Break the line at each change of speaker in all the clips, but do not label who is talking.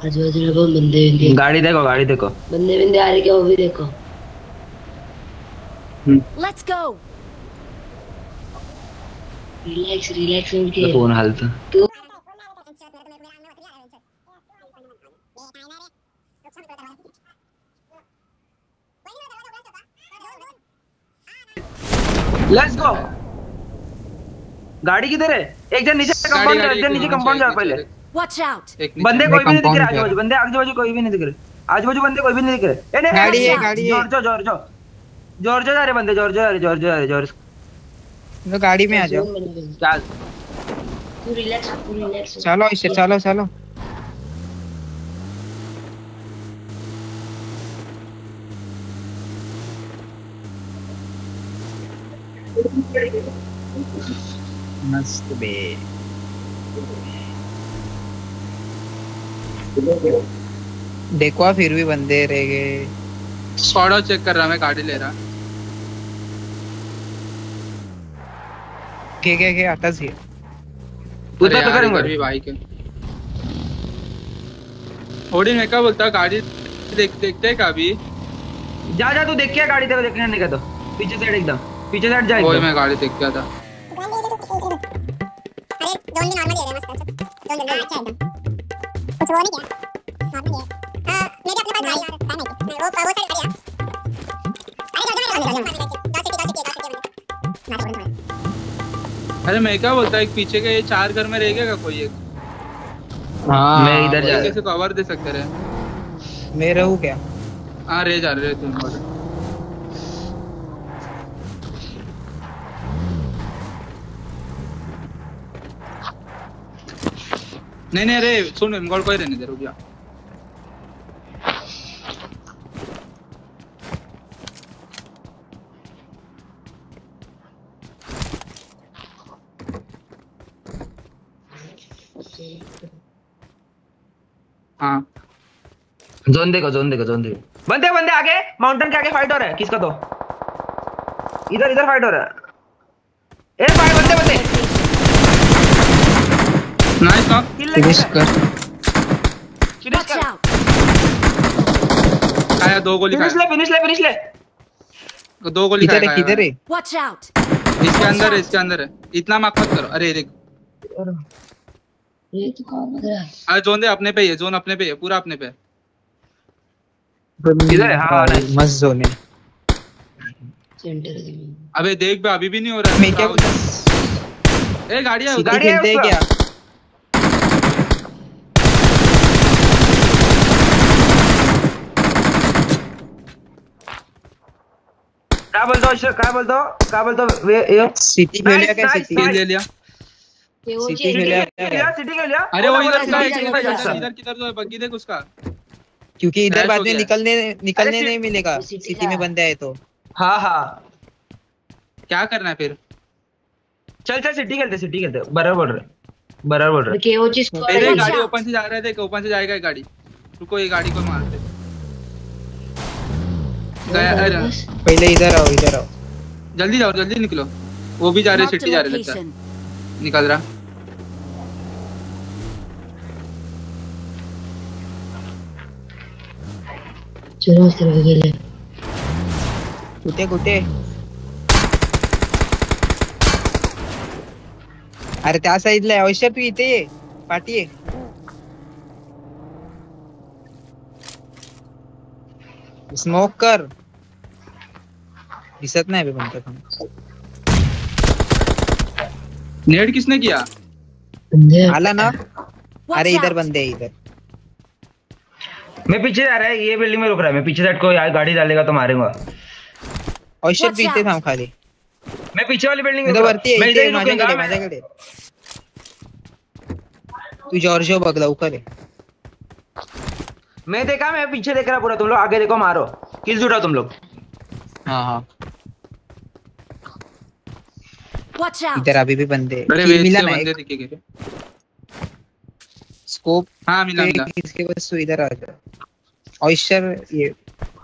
आजू बाजू में बहुत बंदे बंदे
गाड़ी देखो, गाड़ी देखो।
बंदे बंदे आ रहे क्या, वो भी देखो।
Let's go.
रिलैक्स रिलैक्स में
तो
खेल
फोन हालता।
तू।
Let's go. गाड़ी किधर है? एक जन नीचे कंपाउंड जा, एक जन नीचे कंपाउंड जा पहले।
Watch out.
बंदे कोई भी नहीं दिख रहे आजू
कंपाउंड
बाजू, बंदे आजू बाजू कोई भी नहीं दिख रहे। आजू बाजू बंदे कोई भी नहीं दिख रहे। ए नहीं,
गाड़ी है,
Watch out.
गाड़ी है।
जॉर्जो जॉर्जो जॉर्जो जा रहे बंदे, जॉर्जो जा रहे, जॉर्जो जा रहे, जॉर्जो।
तो गाड़ी में आ जाओ।
चल
तू रिलैक्स
चलो इससे, चलो चलो। मस्त बे। देखो फिर भी बंदे रह गए।
सॉडा चेक कर रहा, मैं गाड़ी ले रहा।
के आता सी।
उधर
अरे
तो
यार,
करेंगे
इधर भी बाइक है। ओडी मैं क्या बोलता, गाड़ी देखते हैं कभी?
जा जा, तू देख के गाड़ी, तेरे देखने नहीं का तो पीछे साइड, एकदम पीछे साइड जा
वही
एकदम।
मैं गाड़ी देख गया था।
अरे जोन भी नॉर्मल ही है, मस्त जोन जल्दी अच्छा एकदम, कुछ वो नहीं किया, नॉर्मल ही है। मेरे अपने पास गाड़ी आ रहा है, वो साइड बढ़िया। अरे जो
अरे मैं क्या बोलता, एक पीछे के ये 4 घर में रह गया का कोई एक?
हाँ
मैं इधर जा
कैसे कवर दे सकते रहे?
मैं रहूं क्या?
हाँ रह जा रहे तुम। नहीं रे सुन, इमगोल कोई रहने दे, रुक जा। हाँ
जोन देखो, जोन देखो, जोन देखो। बंदे बंदे आगे, माउंटेन के आगे फाइट हो रहा है। किसका तो इधर इधर फाइट हो रहा है। ए भाई, बंदे बंदे
नाइस नॉक।
फिनिश कर।
फिनिश
Watch
कर,
out.
खाया 2 गोली
फिनिश
खाया,
ले, फिनिश ले, फिनिश ले।
2 गोली
किधर है,
खाया।
किधर है?
Watch out.
इसके अंदर है, इसके अंदर है। इतना माफ मत करो। अरे देख,
ये तो कौन लग रहा है?
अरे जोन दे, अपने पे ही है, जोन अपने पे ही है, पूरा अपने पे है।
इधर है, हाँ nice।
मस्त जोन है।
सेंटर में
अबे देख बे, अभी भी नहीं हो रहा है।
मैं क्या
ए गाड़ी है
सीधी
उधर।
गाड़ी है
खेलते हैं
उसका।
क्या?
क्या बोलते हो, क्या बोलते हो, क्या बोलते हो? ये
सिटी खेल लिया क्या?
Nice,
सिटी
nice,
ले लिया।
ये वो
सिटी
चेक
खेल
सिटी
लिया
खेल
क्या?
लिया, सिटी खेल लिया।
अरे वो इधर
बोला,
उसका
बोला,
है,
बोला,
इधर किधर तो बग्गी देख उसका।
क्योंकि इधर
Crash
बाद
हो
में
गया।
निकलने
अरे
नहीं मिलेगा।
वो सिटी
सिटी में
का।
बंदे आए तो।
हाँ हाँ,
क्या करना है फिर?
चल चल, सिटी खेलते, सिटी खेलते। बराबर बोल रहे, बराबर बोल रहे।
के वो चीज
पहले
Watch
गाड़ी
out.
ओपन से जा रहा है, देख ओपन से जाएगा ये गाड़ी। रुको, ये गाड़ी को मारते। गया, अरे
पहले इधर आओ, इधर आओ।
जल्दी जाओ, जल्दी निकलो। वो भी जा रहे,
Marked a
सिटी जा रहे लगता है।
location.
निकल रहा।
चलो उस तरफ खेले।
कुत्ते कुत्ते। अरे त्या साईडला आहे अवश्य, तू इथे ये. पाठी ये. स्मोक कर. दिसत नाही बे कोणतं पण.
नेट किसने किया?
बंदे
आला ना.
Watch
अरे इधर
out.
बंदे है इधर.
मैं पीछे जा रहा है, ये बिल्डिंग में रुक रहा है। मैं पीछे साइड को यार गाड़ी डालेगा तो मारूंगा।
अवश्य
Watch
तू इथे
out.
थांब खाली.
मैं पीछे वाली बिल्डिंग में
इधर वरती
मैं
आहे,
इधर
इथे
ही रुकूंगा।
माझ्याकडे माझ्याकडे. तू जॉर्जो बघ लवकर आहे.
मैं देखा, मैं पीछे देख रहा पूरा। तुम लोग आगे देखो, मारो, किल उठाओ तुम लोग।
हाँ हाँ.
Watch out.
इधर अभी भी बंदे.
अरे
किल
वेस्ट
मिला
से
ना
बंदे
एक.
दिखे गए।
स्कोप
हाँ मिला मिला।
इसके बस तू इधर आ जा. अवश्य ये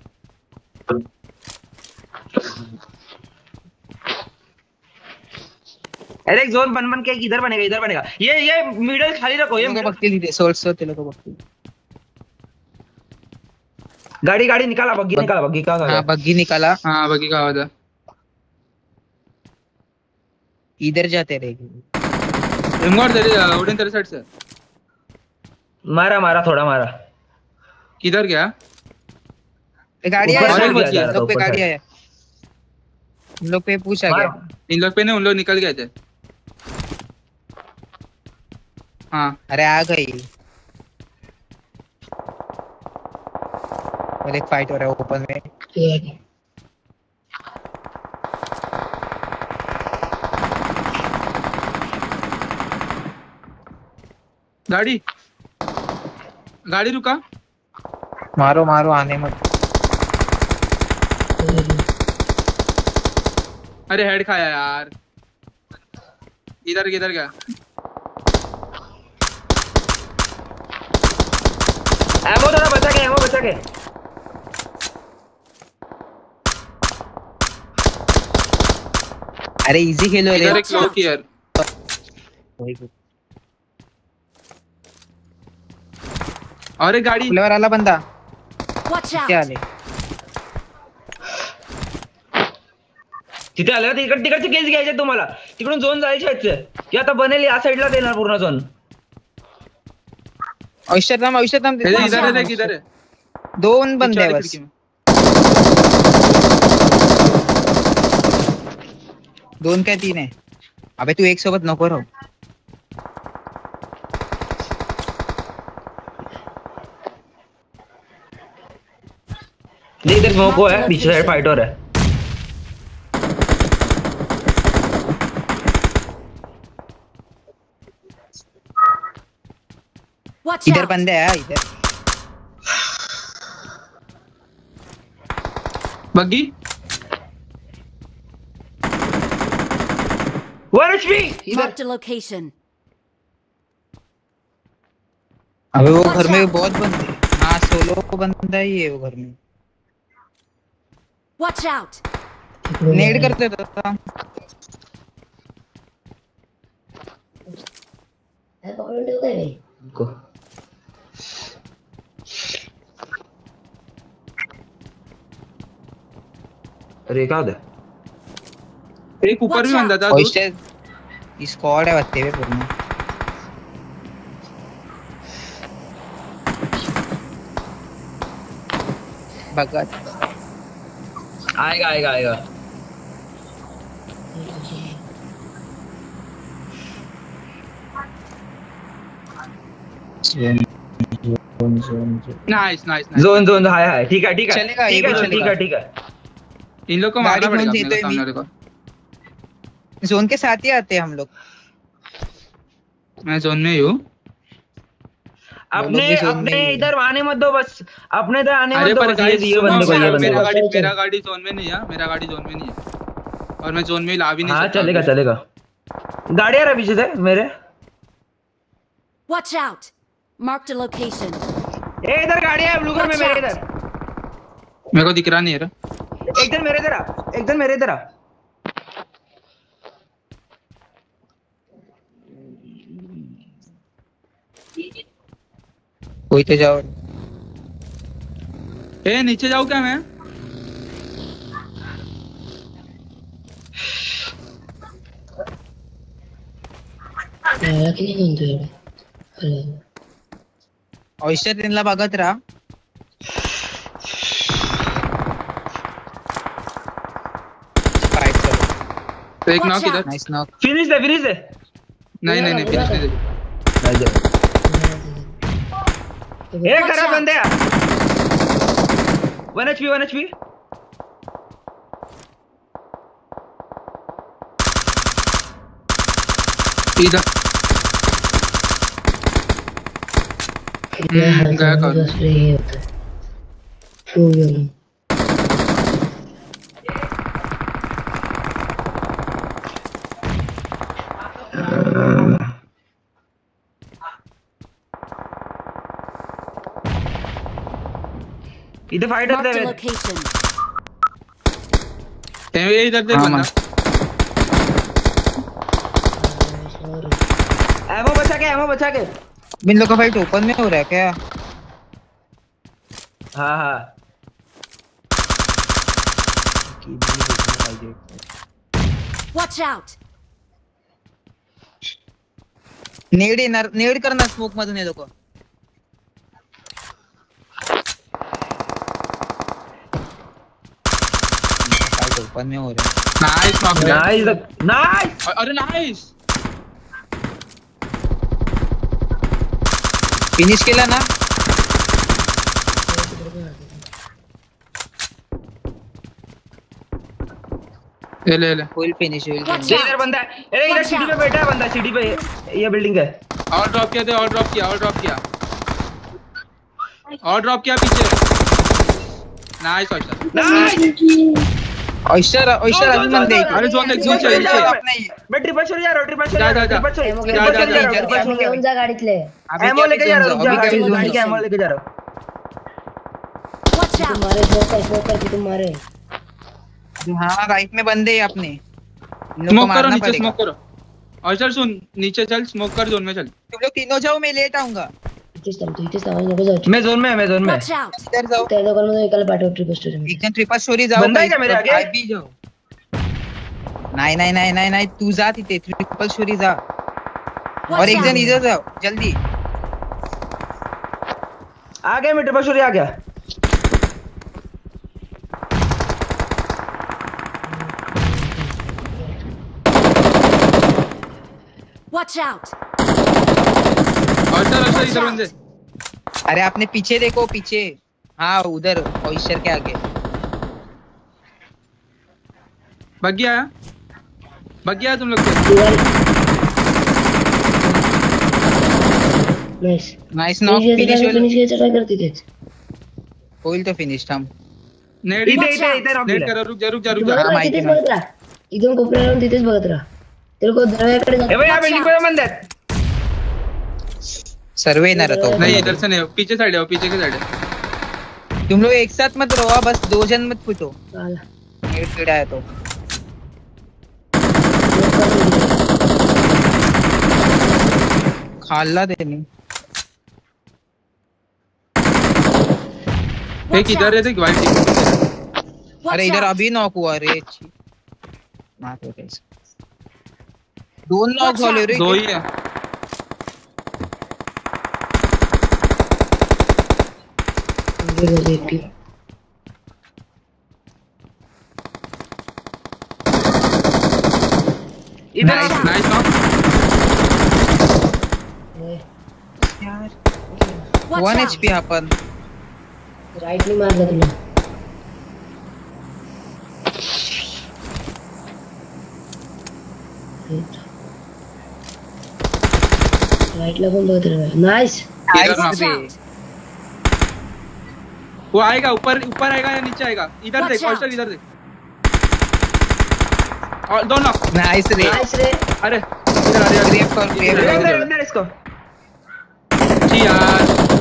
अरे एक जोन बन बन के इधर बनेगा, इधर बनेगा। ये मिडल खाली रखो, ये
लोक
middle-
बघतील इथे. सोल्स ते लोक बघतील.
गाड़ी गाड़ी निकाला, बग्गी निकाला, बग्गी का
हाँ बग्गी निकाला,
हाँ बगी का आवाज है।
इधर जाते रहेगी।
रिमोट तेरे उड़न तेरे साइड से
मारा मारा थोड़ा मारा।
किधर गया?
गाड़ी
ऊपर
आया,
से
हम
गया जा रहा था,
लोग पे
ऊपर
गाड़ी
से।
आया, हम लोग पे पूछा गया।
इन लोग पे नहीं, उन लोग निकल गए थे। हाँ
अरे आ गई। और एक फाइट हो रहा है ओपन में।
ठीक है।
गाड़ी गाड़ी रुका।
मारो मारो, आने मत।
अरे हेड खाया यार। इधर किधर गया?
एमो थोड़ा बचा के, एमो बचा के।
अरे इजी खेलो रे।
इधर एक लो कियर। और एक गाड़ी।
फ्लेवर वाला बंदा
Watch
क्या
out!
ले?
तिथे आलं तिकडचे केस घ्यायचे तुम्हाला, तिकडून झोन जायचे की आता बनेल या साईडला देणार पूर्ण झोन।
औषध नाम
इधर है, देख इधर है।
दोन बंदे हैं बस,
खिड़की में।
दोन काय तीन है। अबे तू एक सोबत नको राहू।
इधर स्मोको है, पीछे साइड फाइट हो रहा है।
Watch
इधर
out!
बंदे है इधर।
बग्गी
1 HP इधर।
Marked a location.
अबे वो घर में बहुत बंदे हैं। हाँ सोलो बंदा ही है वो घर में।
Watch out!
नेड करते था।
को अरे क्या होता है?
एक ऊपर भी
Watch
बंदा था।
औषध स्क्वाड है बत्ते हुए पूर्ण। भगत
आएगा आएगा आएगा।
Nice nice nice.
Zone zone hi hi, ठीक है ठीक है
चलेगा, ये
ठीक है
भी
जोन, ठीक
चलेगा।
है ठीक है।
इन लोग को
गाड़ी
मारना पड़ेगा
कौन सी
अपने
है?
को, सामने वाले को।
जोन के साथ ही आते हैं हम लोग।
मैं जोन में ही हूँ।
अपने
भी जोन में
अपने
ही है।
इधर आने मत दो बस, अपने इधर आने
अरे
मत दो
पर
बस।
गाइस
ये बंदे को, ये बंदे को।
मेरा गाड़ी जोन में नहीं है, मेरा गाड़ी जोन में नहीं है। और मैं जोन में ला भी नहीं
हाँ
सकता।
चलेगा चलेगा। गाड़ी आ रहा है पीछे से मेरे।
Watch out! Marked a location.
ए इधर गाड़ी है ब्लू कलर में मेरे इधर।
मेरे को दिख रहा नहीं है रे।
एक जन मेरे इधर आ, एक जन मेरे इधर आ।
कोई तो जाओ।
ए नीचे जाऊँ क्या मैं?
यार किती म्हणतो एवढं? हॅलो.
औषध त्यांना बघत राहा। फाइट चलो।
एक
Watch
नॉक इधर।
out.
Nice knock.
फिनिश दे, फिनिश दे।
नहीं नहीं नहीं, फिनिश नहीं दे।
एक
Watch
खराब
out.
बंदे आ। 1 HP 1 HP।
इधर गया कौन?
असले हे होतं. Two wheeler.
इधर फाइट होते
Marked a
हैं।
location.
ये इधर देख
हाँ,
बंदा।
एमो बचा के, एमो बचा के।
इन लोग का फाइट ओपन में हो रहा है क्या?
हाँ हाँ
Watch out!
नेड येणार, नेड करणार स्मोक मधून हे लोक. काय ओपन में हो रहा है.
Nice knock.
Nice nice.
अरे नाइस.
फिनिश केला ना.
ले ले
फुल फिनिश होईल.
Watch
ये इधर बंदा है. अरे इधर सीढ़ी पे बैठा है बंदा, सीढ़ी पे ये बिल्डिंग है.
और ड्रॉप किया दे. और ड्रॉप किया. और ड्रॉप किया. और ड्रॉप किया पीछे. Nice oyster.
Nice.
Oyster oyster अभी मन देख.
अरे जोन देख. जोन
चल,
चल.
अपने
मैं ट्रिपल शॉट जा रहा हूं. ट्रिपल शॉट
जा, जा, जा.
Triple shot.
एमो
जा, जा, जा, जा,
ट्रिपल शॉट
घेऊन जा गाडीतले.
एमो लेके जा रहा हूं.
अभी
गाड़ी के एमो लेके जा रहा हूं.
Watch
तू
out!
मारे स्मोक कर तू मारे.
हाँ राइट में बंदे हैं अपने.
स्मोक करो नीचे. स्मोक करो. ऑयस्टर सुन, नीचे चल. स्मोक कर. जोन में चल.
तुम लोग तीनों जाओ, मैं लेट आऊंगा.
इथेच थांब नको जाऊ.
मैं जोन में
Watch out!
इधर जाओ.
त्या दोघांमध्ये एकाला पाठव ट्रिपल स्टोरी मध्ये.
एकदम ट्रिपल स्टोरी जाओ.
बंदा है क्या मेरे आगे?
आप भी जाओ. नहीं नहीं नहीं नहीं नहीं, तू जा तिथे ट्रिपल स्टोरी जा. और एक जण इधर जाओ जल्दी.
आ गया. मैं ट्रिपल शॉट आ गया.
Watch out!
ऑयस्टर इधर बंदे.
अरे आपने पीछे देखो, पीछे. हाँ उधर ऑयस्टर के आगे.
बग गया तुम लोग के.
नाइस.
Nice knock. फिनिश होईल.
फिनिश घ्यायचं ट्राय करते तेच.
होईल तो फिनिश. थांब.
नेड
इधर
Watch
इधर
out.
इधर
नेड करो. रुक जा.
बघत राहा,
माहिती
तिथेच
नाही.
बघत राहा. इथून कोपऱ्याला राहून तिथेच बघत राहा. ते लोक दरवाजाकडे
ए भाई, या
Watch
बिल्डिंग
out.
पे बंद है.
सर्वे ना रहता.
नहीं इधर से नहीं. पीछे साइड है. पीछे की साइड है.
तुम लोग एक साथ मत रहो, बस दो जन मत फुटो.
आला.
नेट कीड़ा है तो. खाला देनी.
एक
Watch
इधर
out!
है. देख वाइट.
अरे
Watch
इधर
out!
अभी नॉक हुआ रे. अच्छी मार दो कैसे. दोन नॉक
Watch
झाले
out.
रे.
दो ही है.
आगे बघ एक की.
इधर
नाइस नाइस नॉक.
यार
Watch
1
out!
HP आपण.
राईटनी मारलं तुला. राईटला पण बघत राहा. नाइस.
इधर
Watch
नॉक.
out!
वो आएगा. ऊपर आएगा या नीचे आएगा. इधर
Watch
देख.
out.
ऑयस्टर इधर देख. और दो नॉक.
नाइस रे.
नाइस रे.
अरे इधर आ रहा
ग्रेप कर
इधर,
ग्रेप.
इधर इधर इसको.
जी यार.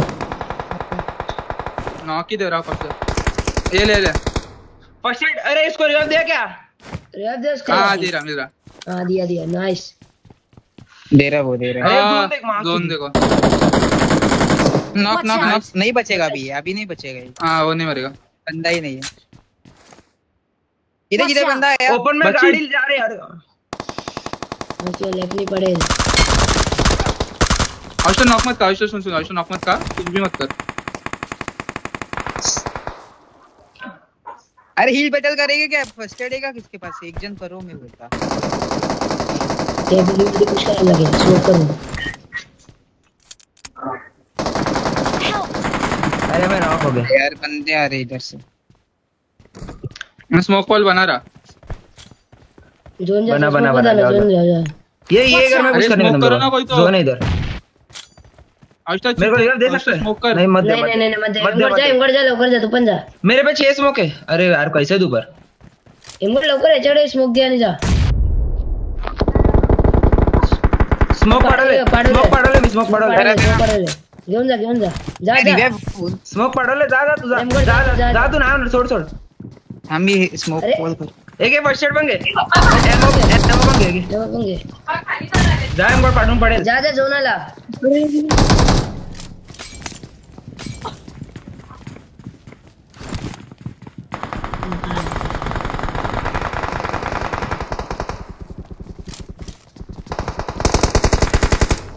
नॉक ही दे रहा फर्स्ट. ये ले.
First aid. अरे इसको रिवाइव दिया क्या?
रियाज दे उसका.
हाँ दे रहा.
हाँ दिया. नाइस.
दे रहा वो दे रहा.
अरे जोन देख, वहाँ
जोन
की।
देखो.
Knock
Watch
knock
out.
Knock नहीं बचेगा अभी नहीं बचेगा ये.
हाँ वो नहीं मरेगा.
बंदा ही नहीं है. इधर
Watch
इधर
out.
बंदा है.
ओपन में
बच्ची।
गाड़ी जा रहे यार.
अच्छा लेफ्ट नहीं पड़ेल.
ऑयस्टर नॉक मत कर. ऑयस्टर सुन. ऑयस्टर नॉक मत कर. कुछ भी मत कर.
अरे हील बैटल करेगा क्या? फर्स्ट एड है किसके पास? एक जन करो मैं बोलता.
ते बिल्डिंग पुश करायला लागेल. स्मोक करून.
अरे मैं नॉक हो गया.
यार बंदे आ रहे इधर से.
मैं स्मोक वॉल बना रहा.
जोन जा.
बना,
smoke
बना,
बना,
जाओ,
जोन जा.
ये घर में
अरे
पुश करने
smoke
का
करो ना कोई तो.
जोन है इधर.
ऑयस्टर
मेरे को रिवाइव दे सकते हैं?
स्मोक कर.
नहीं मत दे.
नाही मत दे.
मत दे,
एमगड जा लवकर जा. तू पण जा.
मेरे पे 6 स्मोक है. अरे यार कैसे दूं पर.
एमगड लवकर याच्याकडे स्मोक घे आणि जा.
स्मोक पाडवले. स्मोक पाडवले. मी स्मोक पाडवले.
पाडवले. घेऊन जा. जा.
रिवाइव.
स्मोक पाडवले. जा तू जा.
एमगड
जा
जा.
जा तू ना. सोड.
हम भी स्मोक
अरे.
कॉल कर.
एक फर्स्ट एड पण घे. एमो पण घे.
जेव्हा पण घे.
जा एमगड पाठवून पडेल.
जा जोनाला.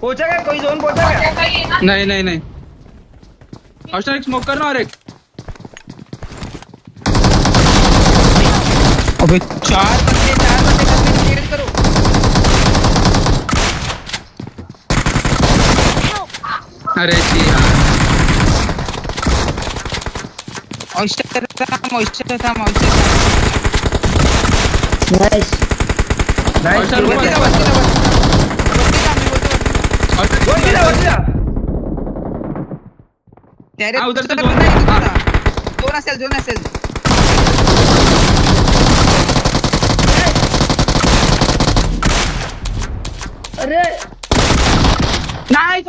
पहुंचा क्या कोई जोन पहुंचा क्या
नहीं नहीं नहीं हॉस्टल एक स्मोक करना और एक
अबे चार बंदे क्लियर करो
अरे जी यार
ऑयस्टर था
नाइस
हॉस्टल
बच गया, बच गया।
तेरे
हाँ, उधर से
तरफ
जोन-
बंदा ही
हाँ।
था। जोना सेल
अरे
नाइस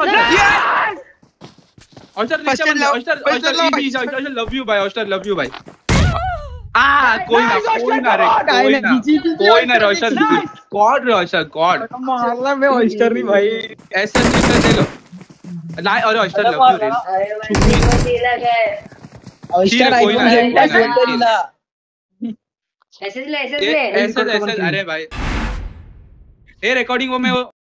हॉस्टल नीचे
Hostel
बंदा
love,
hostel
hostel love,
hostel love you भाई हॉस्टल लव यू भाई कोई ना रे कोई ना रोशन गॉड रोशन गॉड
मारला मैं ऑयस्टर नहीं भाई
ऐसा नहीं दे लो ना और हॉस्टल लव यू रे
अरे भाई
ऑयस्टर
कोई ना, कोई ना।
ऐसे ले
ऐसा अरे भाई ये रिकॉर्डिंग वो मैं